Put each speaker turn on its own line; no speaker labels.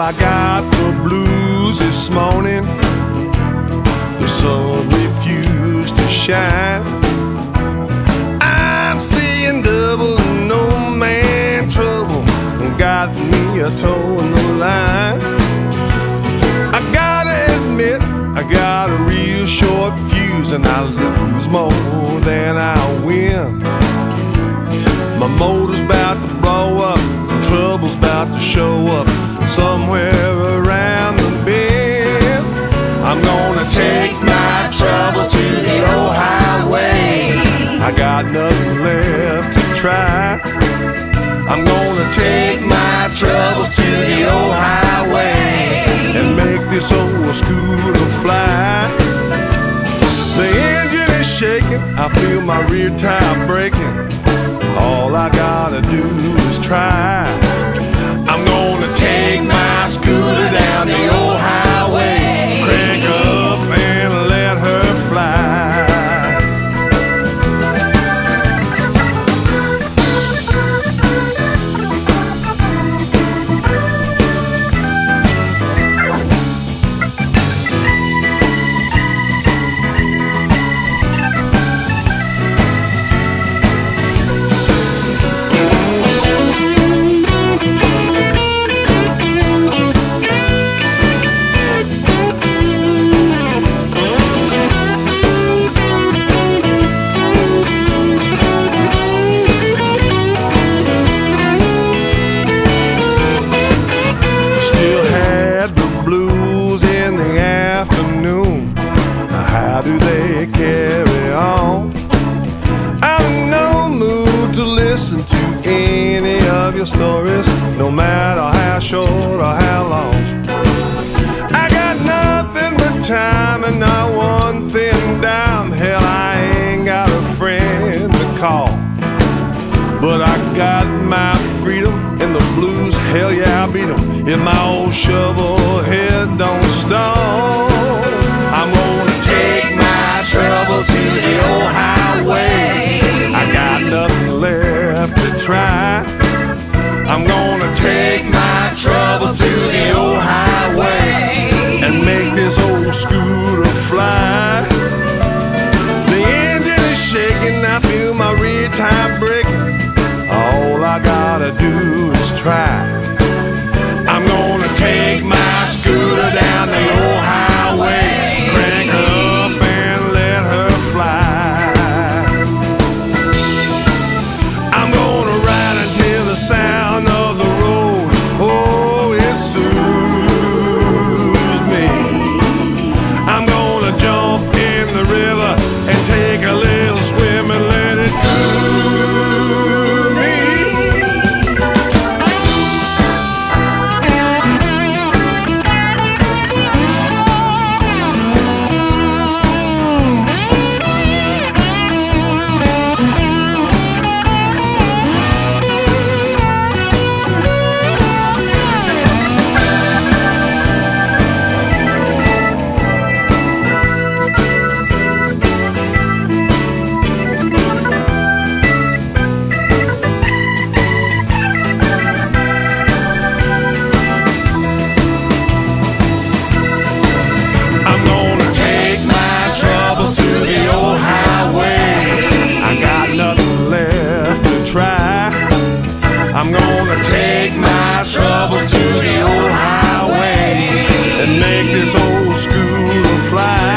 I got the blues this morning. The sun refused to shine. I'm seeing double, no man trouble got me a toe in the line. I gotta admit, I got a real short fuse, and I lose more than I win. My motor's about to blow up, trouble's about to show up somewhere around the bend. I'm gonna take my troubles to the old highway. I got nothing left to try. I'm gonna take my troubles to the old highway and make this old scooter fly. The engine is shaking, I feel my rear tire breaking. All I gotta do is try. I'm gonna take my scooter down the old highway, crank up and let her fly. How do they carry on? I'm in no mood to listen to any of your stories, no matter how short or how long. I got nothing but time and not one thin dime. Hell, I ain't got a friend to call, but I got my freedom and the blues. Hell yeah, I beat them if my old shovel head don't stall. I'm gonna take my trouble to the old highway. I got nothing left to try. I'm gonna take my trouble to the old highway and make this old scooter fly. The engine is shaking, I feel my rear tire breaking. All I gotta do is try. I'm gonna take my scooter down the old highway, crank her up and let her fly. I'm gonna ride until the sound of the road, oh, it soothes me. I'm gonna jump in the river and take a little swim and let it cool me. I'm gonna take my troubles to the old highway and make this old scooter fly.